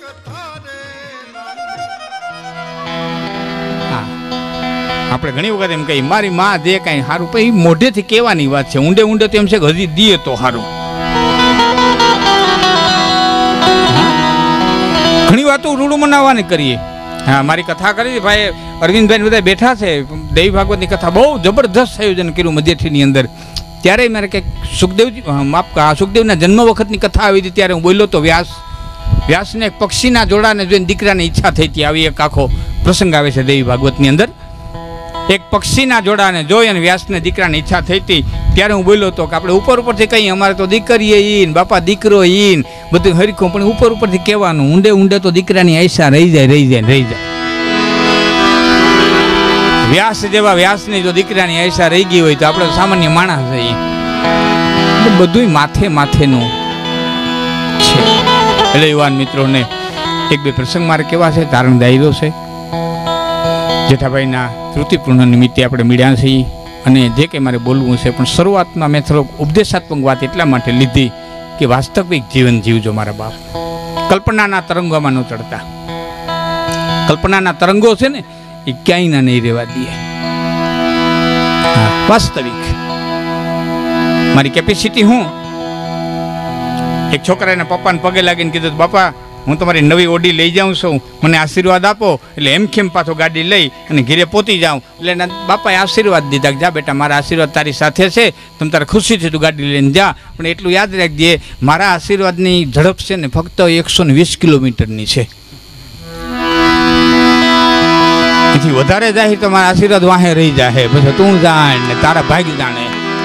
આપણે ઘણી વખત એમ કહીએ મારી માં જે કઈ સારું પછી મોઢેથી કહેવાની વાત છે, ઊંડે ઊંડે તો એમ છે કે હજી દીએ તો સારું. ઘણી વાતો રૂડું મનાવવાની કરીએ. હા, મારી કથા કરી ભાઈ અરવિંદભાઈ બધા બેઠા છે, દેવી ભાગવતની કથા બહુ જબરદસ્ત આયોજન કર્યું મધ્યઠીની અંદર. ત્યારે મારે કંઈક સુખદેવના જન્મ વખતની કથા આવી હતી, ત્યારે હું બોલ્યો તો વ્યાસને એક પક્ષીના જોડાને જોઈને દીકરાની ઈચ્છા થઈ હતી. આવી એક આખો પ્રસંગ આવે છે દેવી ભાગવતની અંદર. એક પક્ષીના જોડાને જોઈ અને વ્યાસને દીકરાની ઈચ્છા થઈ હતી, ત્યારે હું બોલ્યો હતો કે આપણે ઉપરથી કહીએ અમારે તો દીકરીએ ઈન બાપા દીકરો ઈન બધું હરીખું, પણ ઉપરથી કહેવાનું ઊંડે ઊંડે તો દીકરાની આશા રહી જાય. વ્યાસ જેવા વ્યાસની જો દીકરાની આશા રહી ગઈ હોય તો આપણે સામાન્ય માણસ છીએ. બધું માથેનું છે. એટલે યુવાન મિત્રોને એક બે પ્રસંગ મારે કેવા છે, તારણ દાયરો છે. જેઠાભાઈના તૃતિપૂર્ણ નિમિત્તે આપણે મળ્યા છીએ અને જે કંઈ મારે બોલવું છે, પણ શરૂઆતમાં મેં થોડોક ઉપદેશાત્મક વાત એટલા માટે લીધી કે વાસ્તવિક જીવન જીવજો મારા બાપ. કલ્પનાના તરંગોમાં ન ચડતા. કલ્પનાના તરંગો છે ને એ ક્યાંય નહીં રહેવા દઈએ. વાસ્તવિક મારી કેપેસિટી હું એક છોકરાના પપ્પાને પગે લાગીને કીધું બાપા હું તમારી નવી ઓડી લઈ જાઉં છું, મને આશીર્વાદ આપો. એટલે એમ કેમ પાછો ગાડી લઈ અને ઘરે પહોંચી જાઉં. એટલે એના બાપાએ આશીર્વાદ દીધા કે જા બેટા મારા આશીર્વાદ તારી સાથે છે, તમે તારે ખુશીથી તું ગાડી લઈને જા. પણ એટલું યાદ રાખજે મારા આશીર્વાદની ઝડપ છે ને ફક્ત 120 કિલોમીટરની છે. એથી વધારે જાય તો મારા આશીર્વાદ વાહે રહી જાય. પછી તું જાણ ને તારા ભાગ જાણે.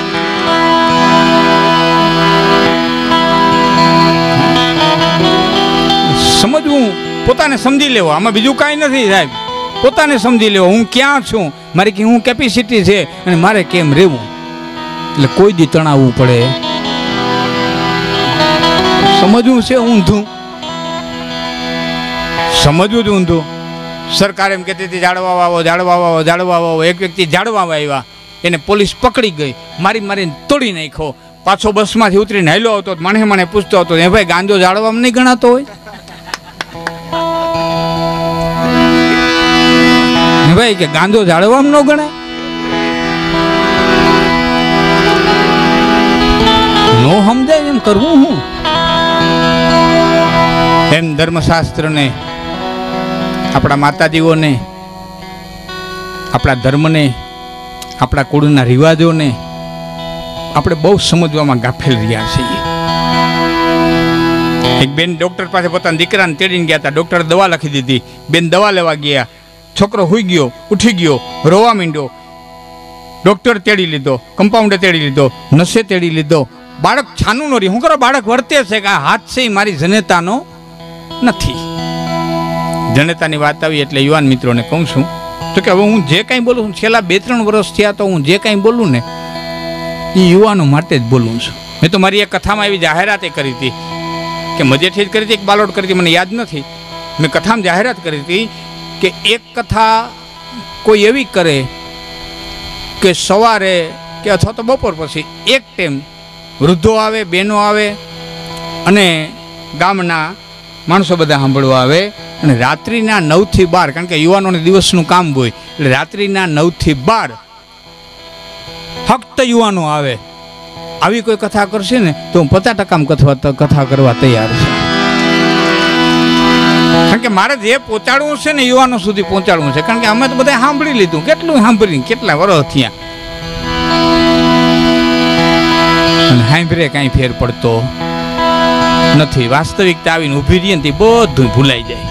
સમજવું, પોતાને સમજી લેવો. આમાં બીજું કાંઈ નથી સાહેબ. પોતાને સમજી લેવો હું ક્યાં છું, મારી હું કેપેસિટી છે અને મારે કેમ રહેવું. એટલે કોઈ દી તણાવવું પડે. સમજવું છે ઊંધું, સમજવું જ ઊંધું. સરકાર એમ કહેતી હતી જાળવા વાવો. એક વ્યક્તિ જાળવા આવ્યા, એને પોલીસ પકડી ગઈ, મારીને તોડી નાખ્યો. પાછો બસમાંથી ઉતરીને હાલ્યો આવતો, મને પૂછતો હતો એ ભાઈ ગાંજો જાળવામાં નહીં ગણાતો હોય ભાઈ કે ગાંધો જાળવામાં ન ગણાય? નો સમજાય એમ કરવું હું. એમ ધર્મશાસ્ત્રને, આપણા માતાજીઓને, આપણા ધર્મને, આપણા કુળના રિવાજોને આપણે બહુ સમજવામાં ગાફેલ રહ્યા છીએ. એક બેન ડોક્ટર પાસે પોતાના દીકરાને તેડીને ગયા હતા. ડોક્ટરે દવા લખી દીધી. બેન દવા લેવા ગયા, છોકરો હુઈ ગયો, ઉઠી ગયો, રોવા માંડ્યો. ડોક્ટર તેડી લીધો, કમ્પાઉન્ડર તેડી લીધો, નસે તેડી લીધો. બાળક છાનું નો રહી. હું કરો બાળક વર્તે છે કે આ હાથ છે મારી જનેતાનો નથી. જનેતાની વાત આવી એટલે યુવાન મિત્રોને કહું છું તો કે હવે હું જે કાંઈ બોલું છું, છેલ્લા 2-3 વર્ષ થયા તો હું જે કાંઈ બોલું ને એ યુવાનો માટે જ બોલું છું. મેં તો મારી એક કથામાં એવી જાહેરાત કરી હતી કે મજેઠી જ કરી હતી, એક બાલોટ કરી હતી, મને યાદ નથી. મેં કથામાં જાહેરાત કરી હતી કે એક કથા કોઈ એવી કરે કે સવારે કે અથવા તો બપોર પછી એક ટાઈમ વૃદ્ધો આવે, બહેનો આવે અને ગામના માણસો બધા સાંભળવા આવે, અને રાત્રિના 9 થી 12, કારણ કે યુવાનોને દિવસનું કામ હોય એટલે રાત્રિના 9 થી 12 ફક્ત યુવાનો આવે. આવી કોઈ કથા કરશે ને તો હું 50% કથા કરવા તૈયાર છું. કારણ કે મારે જે પહોંચાડવું છે ને યુવાનો સુધી પહોંચાડવું છે. કારણ કે અમે તો બધા સાંભળી લીધું, કેટલું સાંભળીને કેટલા વર્ષ થયા, અને સાંભળે કાંઈ ફેર પડતો નથી. વાસ્તવિકતા આવીને ઊભી રહીએ ને બધું ભૂલાઈ જાય.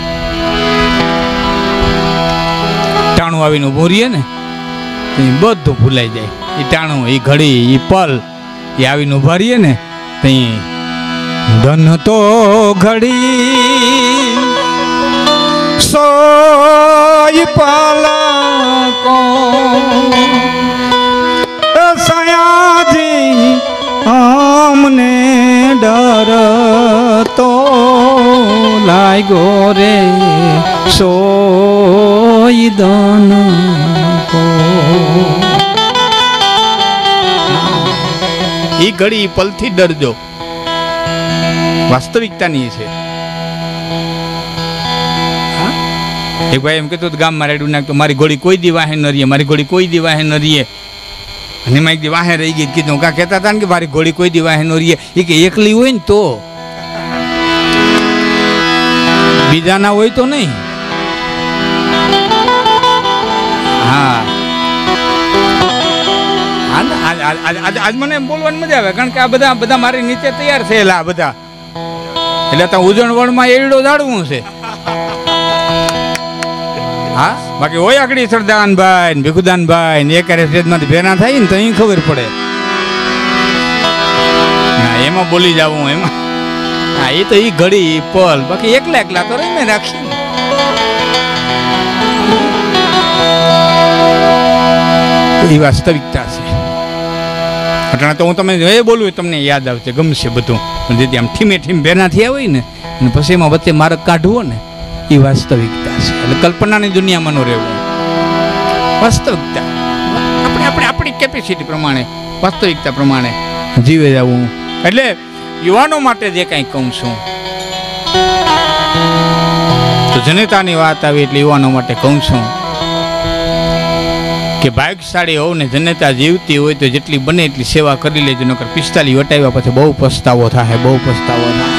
ટાણું આવીને ઊભું રહીએ ને બધું ભૂલાઈ જાય. એ ટાણું, એ ઘડી, એ પલ, એ આવીને ઊભા રહીએ ને તઈ ધન તો ઘડી સોય પાલકો સયાજી અમને ડર તો લાગ્યો રે સોય ધન કો. એ ઘડી પલથી ડરજો. વાસ્તવિકતાની છે. એક ભાઈ એમ કહેતો ગામમાં રેડું નાખતો, મારી ગોળી કોઈ દી વાહે ન રહીએ, મારી ગોળી કોઈ દી વાહે ન રહીએ. અને એમાં એક દી વાહે રહી ગઈ. કીધું કાં કહેતા હતા ને કે મારી ગોળી કોઈ દી વાહે ન રહીએ. એ કે એકલી હોય ને તો, બીજાના હોય તો નહીં. હા, આજ મને એમ બોલવાની મજા આવે, કારણ કે આ બધા મારી નીચે તૈયાર થયેલા બધા, એટલે ત્યાં ઉજવણવણમાં એવડો જાળવું છે. હા, બાકી હોય આગળ સરદાનભાઈ ને ભીખુદાનભાઈ ને એક સ્ટેજમાંથી ભેના થાય ને તો અહીં ખબર પડે. હા, એમાં બોલી જવું એમાં. હા, એ તો એ ઘડી પલ, બાકી એકલા એકલા તો રહી મેં રાખી. એ વાસ્તવિકતા છે. અટાણે તો હું તમે એ બોલું તમને યાદ આવશે, ગમશે બધું. પણ જેથી આમ ઠીમે ઠીમ ભેના થયા હોય ને, અને પછી એમાં વચ્ચે માર્ગ કાઢવો ને, એ વાસ્તવિકતા છે. એટલે કલ્પનાની દુનિયામાં ન રહેવું. વાસ્તવિકતા આપણી કેપેસિટી પ્રમાણે, વાસ્તવિકતા પ્રમાણે જીવે જવું. એટલે યુવાનો માટે જે કાંઈ કહું છું, તો જનતાની વાત આવી એટલે યુવાનો માટે કહું છું કે ભાગ્યશાળી હોવ ને જનતા જીવતી હોય તો જેટલી બને એટલી સેવા કરી લેજો, નકર 45 વટાવ્યા પછી બહુ પસ્તાવો થાય, બહુ પસ્તાવો થાય,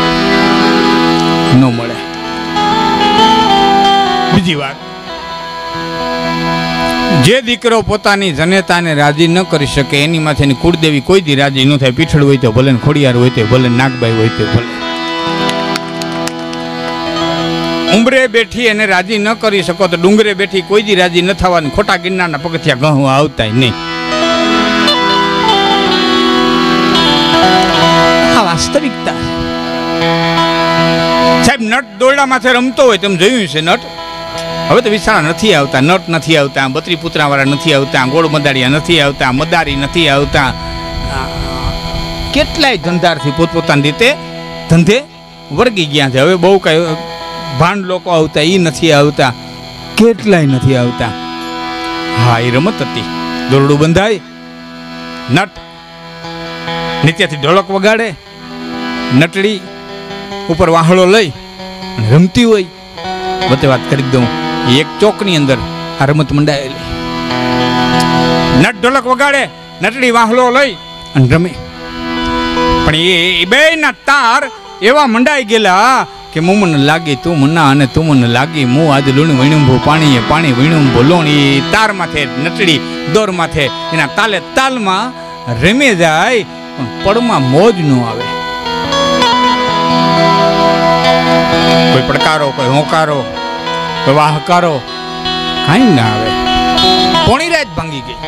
ન મળે. બીજી વાત, જે દીકરો પોતાની જનેતાને રાજી ન કરી શકે એની માથેની કુળદેવી કોઈ દી રાજી ન થાય. પીઠળ હોય તો ભલે, ખોડિયાર હોય તો ભલે, નાગબાઈ હોય તો ભલે. ઉંબરે બેઠી એને રાજી ન કરી શકો તો ડુંગરે બેઠી કોઈ દી રાજી ન થવાની. ખોટા ગિરનારના પગથિયા ઘઉં આવતા નહીં. આ વાસ્તવિકતા. સાહેબ, નટ દોરડા માથે રમતો હોય તમે જોયું છે. નટ હવે તો વિશાળા નથી આવતા, નટ નથી આવતા, બત્રી પુતરાવાળા નથી આવતા, ગોળ મદારિયા નથી આવતા, મદારી નથી આવતા. કેટલાય ધંધારથી પોતપોતાની રીતે ધંધે વર્ગી ગયા છે. હવે બહુ કઈ ભાંડ લોકો આવતા એ નથી આવતા, કેટલાય નથી આવતા. હા, એ રમત હતી. દોરડું બંધાય, નટ નીચેથી ઢોલક વગાડે, નટડી ઉપર વાહળો લઈ રમતી હોય. વચ્ચે વાત કરી દઉં, એક ચોકની અંદર આ રમત મંડાયેલી. નટ ઢોલક વગાડે, નટડી વાહલો લઈ અને રમે. પણ એ બે ના તાર એવા મંડાઈ ગયેલા કે હું મને લાગી તું મના અને તું મને લાગી હું આજ લૂણ વીણુંભો પાણીએ પાણી વીણુંભો લોણી. તાર માથે નટડી દોર માથે એના તાલે તાલમાં રમે જાય, પણ પડમાં મોજ ન આવે. કોઈ પડકારો, કોઈ હોંકારો, કોઈ વાહકારો કાંઈ ના આવે. પોણી રાત ભાંગી ગઈ.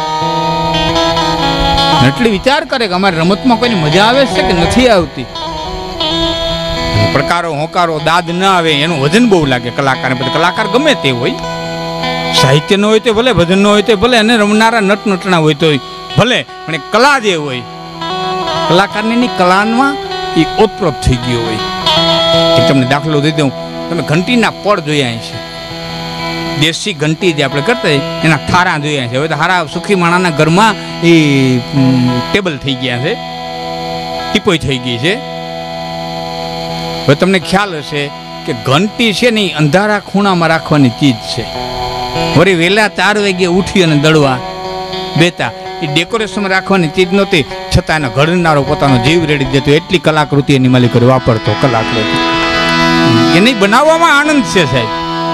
નટલી વિચાર કરે કે અમારી રમતમાં કોઈની મજા આવે છે કે નથી આવતી. પડકારો, હોંકારો, દાદ ના આવે, એનું વજન બહુ લાગે કલાકાર. બધા કલાકાર ગમે તે હોય, સાહિત્ય નો હોય તો ભલે, ભજન નો હોય તો ભલે, અને રમનારા નટનટણા હોય તો ભલે, પણ એ કલા જે હોય, કલાકારની કલામાં એ ઓતપ્રોત થઈ ગયો હોય. તમને દાખલો દઈ દઉં, તમે ઘંટીના પડ જોયા છે, દેશી ઘંટી જે આપણે કરતા એના થારા જોયા છે. હવે તો હારા સુખી માણાના ઘરમાં એ ટેબલ થઈ ગયા છે, ટીપોઈ થઈ ગઈ છે. હવે તમને ખ્યાલ હશે કે ઘંટી છે ને અંધારા ખૂણામાં રાખવાની ચીજ છે. વળી વહેલા 4 વાગે ઉઠી અને દળવા બેતા એ ડેકોરેશનમાં રાખવાની ચીજ નહોતી, છતાં એના ઘડનારો પોતાનો જીવ રેડી દેતો. એટલી કલાકૃતિ એની માલિકો વાપરતો. કલાકૃતિ એને બનાવવામાં આનંદ છે સાહેબ.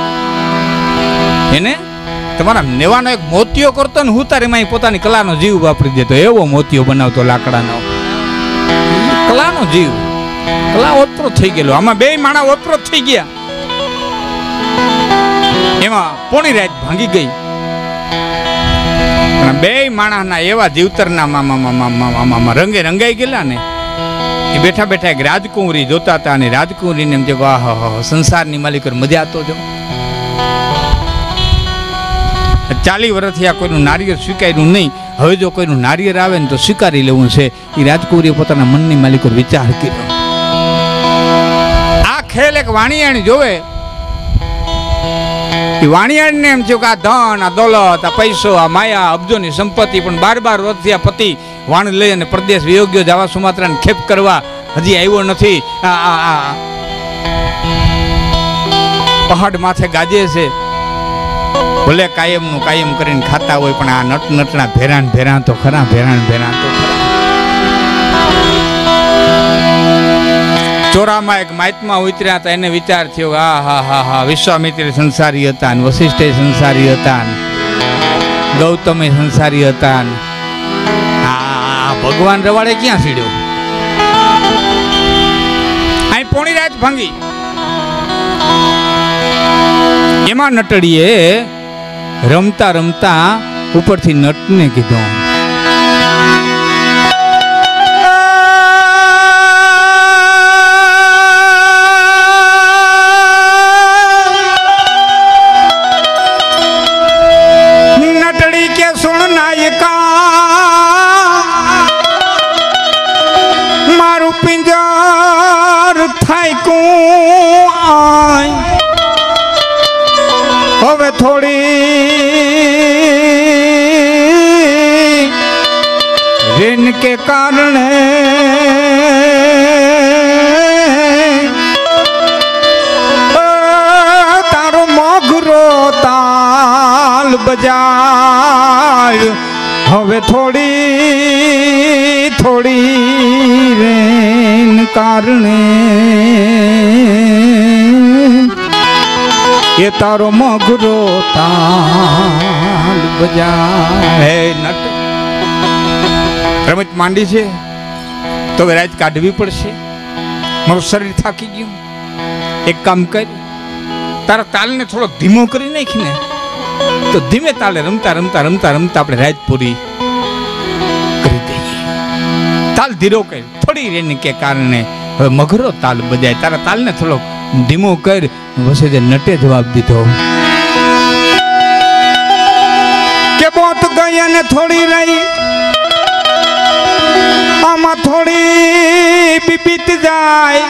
એને તમારા નેવાનો એક મોતિયો કરતો ને હું તારેમાં પોતાની કલાનો જીવ વાપરી દેતો. એવો મોતિયો બનાવતો લાકડાનો. કલાનો જીવ, કલા ઓતપ્રોત થઈ ગયેલો. આમાં બે માણા ઓતપ્રોત થઈ ગયા. એમાં પોણી રાત ભાંગી ગઈ. બે માણસના એવા જીવતરના રંગે રંગાઈ ગયેલા ને, એ બેઠા બેઠા એક રાજકુંવરી જોતા હતા. અને રાજકુંવરીને એમ જો સંસારની માલિક મજા તો જો 40 વર્ષથી આ કોઈનું નારિયેળ સ્વીકાર્યું નહીં. હવે જો કોઈનું નારિયેળ આવે ને તો સ્વીકારી લેવું છે. એ રાજકુંવરીએ પોતાના મનની માલિકો વિચાર કર્યો. આ ખેલ એક વાણિયાણી જોવે. વાણિયાણીને એમ થયું કે આ ધન, આ દોલત, આ પૈસો, આ માયા, અબજોની સંપત્તિ, પણ 12 વર્ષથી આ પતિ વાણ લઈ અને પ્રદેશ વિયોગ્ય જવા સુમાત્રાને ખેપ કરવા હજી આવ્યો નથી. પહાડ માથે ગાજે છે, ભલે કાયમનું કાયમ કરીને ખાતા હોય, પણ આ નટ નટના ભેરાણ ભેરાણ તો ખરા, ભેરાણ ભેરાણ તો ખરા. ચોરામાં એક મહાત્મા ઉતર્યા હતા, એને વિચાર થયો, હા હા હા હા, વિશ્વામિત્ર સંસારી હતા, વશિષ્ઠ સંસારી હતા, ગૌતમે સંસારી હતા, આ ભગવાન રવાડે ક્યાં સીડ્યો? અહીં પોણી રાત ભાંગી. એમાં નટડીએ રમતા રમતા ઉપરથી નટને કીધું, નટડી કે સુણ નાયકા, મારું પિંજર થાય કું આય, હવે થોડી રેન કે કારણે તારો મોઘરો તાલ બજાય, હવે થોડી થોડી રેન કારણે એ તારો મોઘરો તાલ બજાય. નટ રમત માંડી છે તો રાત કાઢવી પડશે, મારું શરીર થાકી ગયું. એક કામ કર, તારા તાલને થોડો ધીમો કરી નાખીને તો ધીમે તાલે રમતા રમતા રમતા રમતા આપણે રાત પૂરી કરી દઈએ. તાલ ધીરો કર, થોડી રેન કે કારણે હવે મઘરો તાલ બજાય, તારા તાલને થોડો ધીમો કર. વસે નટે જવાબ દીધો કે બોત ગઈ અને થોડી રહી, આમાં થોડી બીત જાય,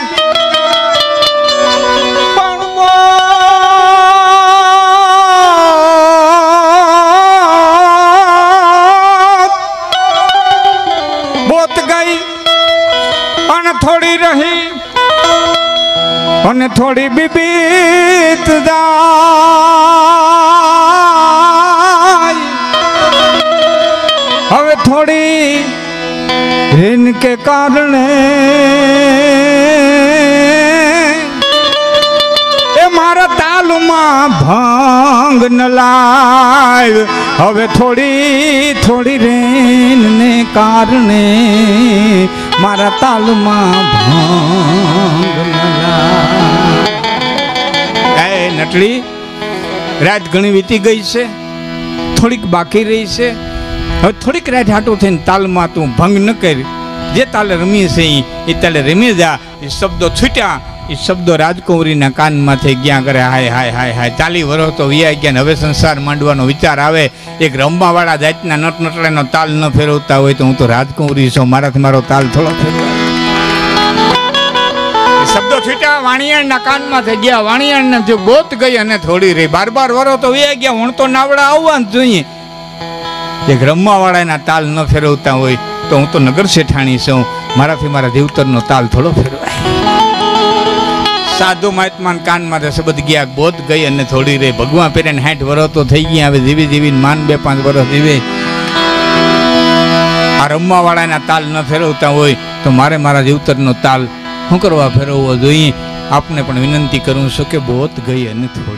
બોત ગઈ અને થોડી રહી અને થોડી બીત જાય, હવે થોડી રેન કે કારણે એ મારા તાલમાં ભંગ ન લાય, હવે થોડી થોડી રેન ને કારણે મારા તાલમાં ભંગ ન લાય. એ નટલી, રાત ઘણી વીતી ગઈ છે, થોડીક બાકી રહી છે, હવે થોડીક રાત હાટું થઈને તાલમાં તું ભંગ ન કરી, જે તાલે રમીએ છે એ તાલે રમી જા. એ શબ્દો છૂટ્યા, એ શબ્દો રાજકુંવરીના કાનમાં થઈ ગયા કરે, હાય હાય હાય હાય, 40 વર્ષ તો વ્યાઈ ગયા, હવે સંસાર માંડવાનો વિચાર આવે. એક રમવાવાળા જાતના નટ નટલાનો તાલ ન ફેરવતા હોય તો હું તો રાજકુંવરી છું, મારાથી મારો તાલ થોડો ફેરવાય. શબ્દો છૂટ્યા, વાણિયાના કાનમાં થઈ ગયા, વાણિયાને જો ગોત ગઈ અને થોડી રહી, 12 વર્ષ તો વ્યાઈ ગયા, હું તો નાવડા આવવા જ જોઈએ. એક રમવાવાળાના તાલ ન ફેરવતા હોય તો હું તો નગર શેઠાણી છું, મારાથી મારા દેવતરનો તાલ થોડો ફેરવાય. સાધુ મહાત્મા કાનમાં શબ્દ ગયા, બોધ ગઈ અને થોડી રહી. ભગવાન પેરેને 60 વર્ષ તો થઈ ગયા, હવે જીવી જીવીને માન 2-5 વર્ષ જીવે. આ રમવાવાળાના તાલ ન ફેરવતા હોય તો મારે મારા દેવતરનો તાલ શું કરવા ફેરવવો જોઈએ? આપને પણ વિનંતી કરું છું કે બોધ ગઈ અને થોડી